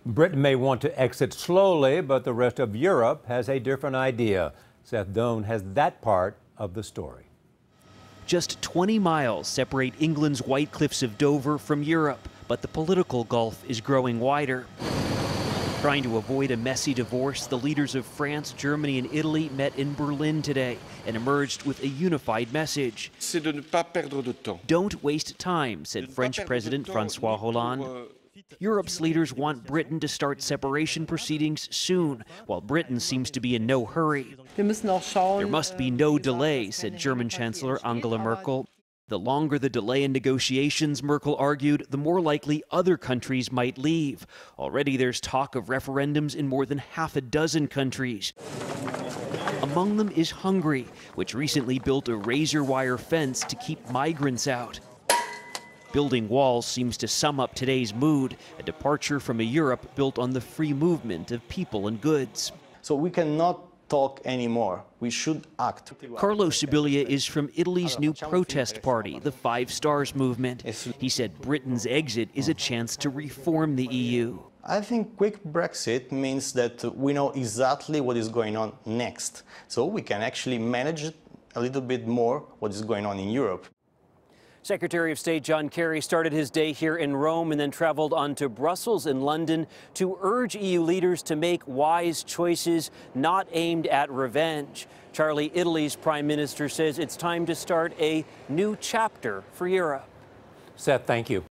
Britain may want to exit slowly, but the rest of Europe has a different idea. Seth Doane has that part of the story. Just 20 miles separate England's White Cliffs of Dover from Europe, but the political gulf is growing wider. Trying to avoid a messy divorce, the leaders of France, Germany, and Italy met in Berlin today and emerged with a unified message. C'est de ne pas perdre de temps. Don't waste time, said French President François Hollande. Europe's leaders want Britain to start separation proceedings soon, while Britain seems to be in no hurry. There must be no delay, said German Chancellor Angela Merkel. The longer the delay in negotiations, Merkel argued, the more likely other countries might leave. Already there's talk of referendums in more than half a dozen countries. Among them is Hungary, which recently built a razor wire fence to keep migrants out. Building walls seems to sum up today's mood, a departure from a Europe built on the free movement of people and goods. So we cannot talk anymore. We should act. Carlo Sibilia is from Italy's new protest party, the Five Stars movement. He said Britain's exit is a chance to reform the EU. I think quick Brexit means that we know exactly what is going on next. So we can actually manage a little bit more what is going on in Europe. Secretary of State John Kerry started his day here in Rome and then traveled on to Brussels and London to urge EU leaders to make wise choices not aimed at revenge. Charlie, Italy's prime minister says it's time to start a new chapter for Europe. Seth, thank you.